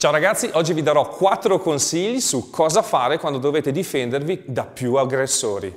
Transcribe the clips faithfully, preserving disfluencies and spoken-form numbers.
Ciao ragazzi, oggi vi darò quattro consigli su cosa fare quando dovete difendervi da più aggressori.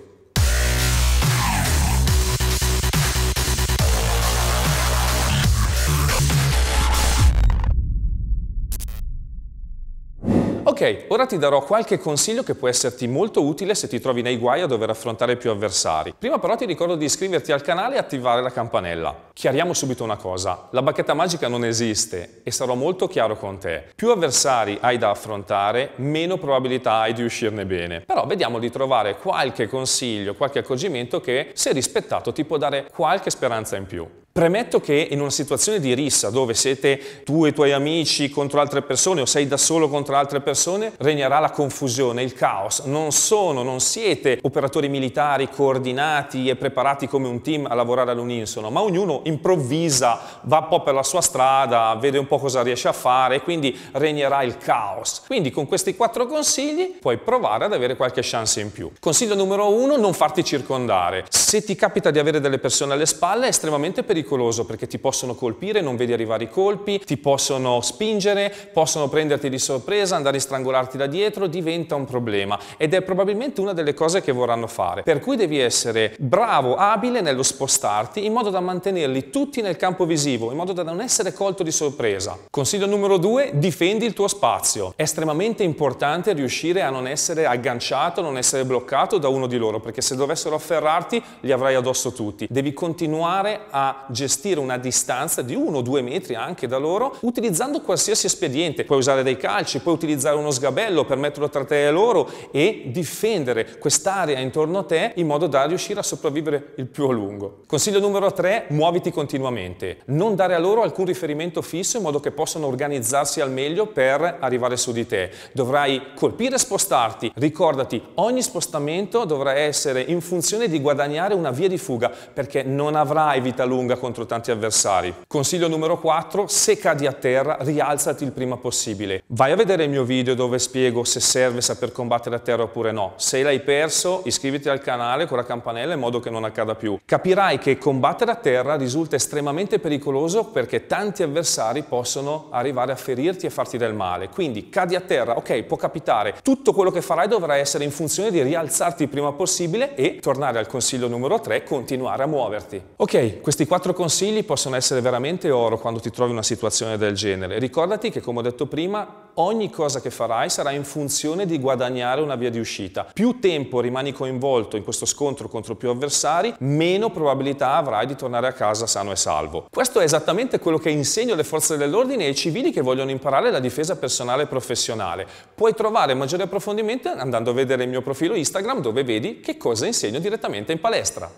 Ok, ora ti darò qualche consiglio che può esserti molto utile se ti trovi nei guai a dover affrontare più avversari. Prima però ti ricordo di iscriverti al canale e attivare la campanella. Chiariamo subito una cosa, la bacchetta magica non esiste e sarò molto chiaro con te. Più avversari hai da affrontare, meno probabilità hai di uscirne bene. Però vediamo di trovare qualche consiglio, qualche accorgimento che, se rispettato, ti può dare qualche speranza in più. Premetto che in una situazione di rissa dove siete tu e i tuoi amici contro altre persone o sei da solo contro altre persone, regnerà la confusione, il caos. Non sono, non siete operatori militari coordinati e preparati come un team a lavorare all'unisono, ma ognuno improvvisa, va un po' per la sua strada, vede un po' cosa riesce a fare e quindi regnerà il caos. Quindi con questi quattro consigli puoi provare ad avere qualche chance in più. Consiglio numero uno, non farti circondare. Se ti capita di avere delle persone alle spalle è estremamente pericoloso perché ti possono colpire, non vedi arrivare i colpi, ti possono spingere, possono prenderti di sorpresa, andare a strangolarti da dietro, diventa un problema ed è probabilmente una delle cose che vorranno fare. Per cui devi essere bravo, abile nello spostarti in modo da mantenerli tutti nel campo visivo, in modo da non essere colto di sorpresa. Consiglio numero due, difendi il tuo spazio. È estremamente importante riuscire a non essere agganciato, non essere bloccato da uno di loro, perché se dovessero afferrarti li avrai addosso tutti. Devi continuare a gestire una distanza di uno o due metri anche da loro utilizzando qualsiasi espediente. Puoi usare dei calci, puoi utilizzare uno sgabello per metterlo tra te e loro e difendere quest'area intorno a te in modo da riuscire a sopravvivere il più a lungo. Consiglio numero tre, muoviti continuamente. Non dare a loro alcun riferimento fisso in modo che possano organizzarsi al meglio per arrivare su di te. Dovrai colpire e spostarti. Ricordati, ogni spostamento dovrà essere in funzione di guadagnare una via di fuga perché non avrai vita lunga contro tanti avversari. Consiglio numero quattro, se cadi a terra rialzati il prima possibile. Vai a vedere il mio video dove spiego se serve saper combattere a terra oppure no. Se l'hai perso iscriviti al canale con la campanella in modo che non accada più. Capirai che combattere a terra risulta estremamente pericoloso perché tanti avversari possono arrivare a ferirti e farti del male. Quindi cadi a terra, ok, può capitare. Tutto quello che farai dovrà essere in funzione di rialzarti il prima possibile e tornare al consiglio numero tre, continuare a muoverti. Ok, questi quattro consigli possono essere veramente oro quando ti trovi in una situazione del genere. Ricordati che, come ho detto prima, ogni cosa che farai sarà in funzione di guadagnare una via di uscita. Più tempo rimani coinvolto in questo scontro contro più avversari, meno probabilità avrai di tornare a casa sano e salvo. Questo è esattamente quello che insegno alle forze dell'ordine e ai civili che vogliono imparare la difesa personale e professionale. Puoi trovare maggiori approfondimenti andando a vedere il mio profilo Instagram dove vedi che cosa insegno direttamente in palestra.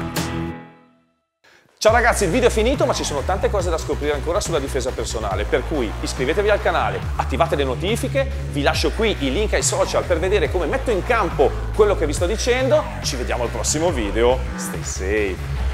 Ciao ragazzi, il video è finito ma ci sono tante cose da scoprire ancora sulla difesa personale, per cui iscrivetevi al canale, attivate le notifiche, vi lascio qui i link ai social per vedere come metto in campo quello che vi sto dicendo. Ci vediamo al prossimo video, stay safe!